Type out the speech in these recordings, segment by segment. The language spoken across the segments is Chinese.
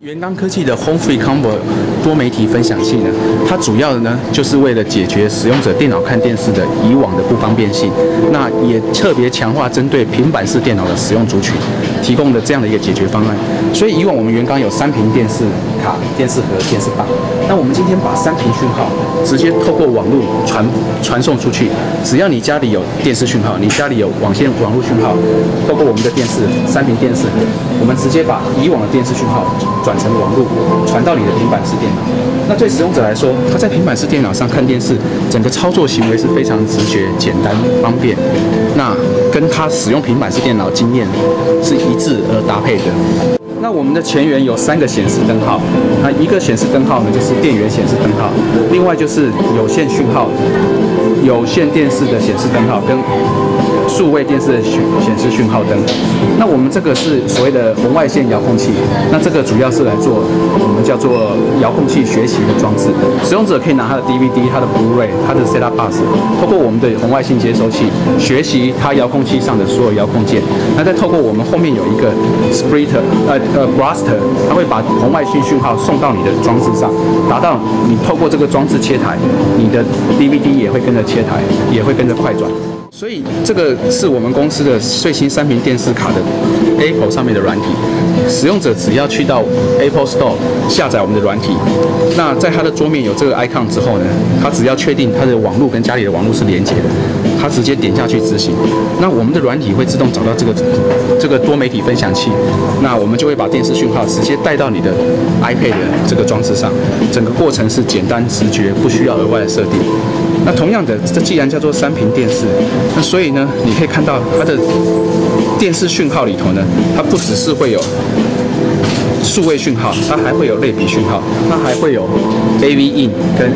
元刚科技的 Home Free Combo 多媒体分享器呢，它主要的呢就是为了解决使用者电脑看电视的以往的不方便性，那也特别强化针对平板式电脑的使用族群提供的这样的一个解决方案。所以以往我们元刚有3屏电视卡、电视盒、电视棒，那我们今天把3屏讯号直接透过网络传送出去，只要你家里有电视讯号，你家里有网络讯号，透过我们的电视3屏电视盒，我们直接把以往的电视讯号转成网络，传到你的平板式电脑。那对使用者来说，他在平板式电脑上看电视，整个操作行为是非常直觉、简单、方便。那跟他使用平板式电脑经验是一致而搭配的。那我们的前缘有3个显示灯号，那一个显示灯号呢就是电源显示灯号，另外就是有线讯号、有线电视的显示灯号跟数位电视的显示讯号灯。那我们这个是所谓的红外线遥控器，那这个主要是来做我们叫做遥控器学习的装置。使用者可以拿他的 DVD、他的 Blu-ray、他的 Set-top Box， 透过我们的红外线接收器学习他遥控器上的所有遥控键。那再透过我们后面有一个 Splitter Blaster， 它会把红外线讯号送到你的装置上，达到你透过这个装置切台，你的 DVD 也会跟着切台，也会跟着快转。所以这个是我们公司的最新3屏电视卡的 Apple 上面的软体，使用者只要去到 Apple Store 下载我们的软体，那在它的桌面有这个 icon 之后呢，他只要确定他的网络跟家里的网络是连接的，他直接点下去执行，那我们的软体会自动找到这个多媒体分享器，那我们就会把电视讯号直接带到你的 iPad 的这个装置上，整个过程是简单直觉，不需要额外的设定。那同样的，这既然叫做3屏电视，那所以呢，你可以看到它的电视讯号里头呢，它不只是会有数位讯号，它还会有类比讯号，它还会有 AV in 跟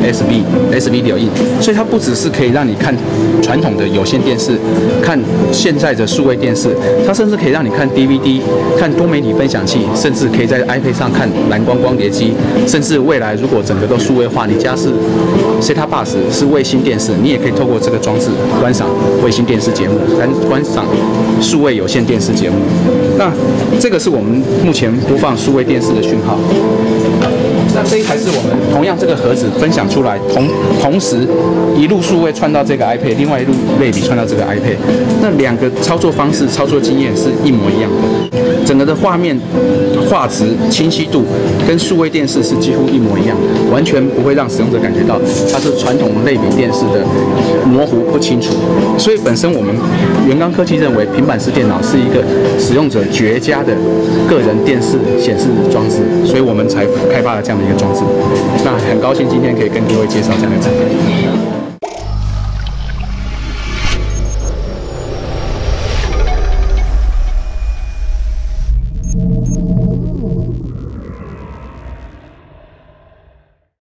S video in， 所以它不只是可以让你看传统的有线电视，看现在的数位电视，它甚至可以让你看 DVD， 看多媒体分享器，甚至可以在 iPad 上看蓝光光碟机，甚至未来如果整个都数位化，你家是 Set-top Box 是卫星电视，你也可以透过这个装置观赏卫星电视节目，观赏数位有线电视节目。那这个是我们目前播放数位电视的讯号。那这一台是我们同样这个盒子分享出来，同时一路数位串到这个 iPad， 另外一路类比串到这个 iPad， 那2个操作方式、操作经验是一模一样的，整个的画面画质、清晰度跟数位电视是几乎一模一样的，完全不会让使用者感觉到它是传统类比电视的模糊不清楚。所以本身我们元刚科技认为平板式电脑是一个使用者绝佳的个人电视显示装置，所以我们才开发了这样的一个装置。那很高兴今天可以跟各位介绍这样的产品。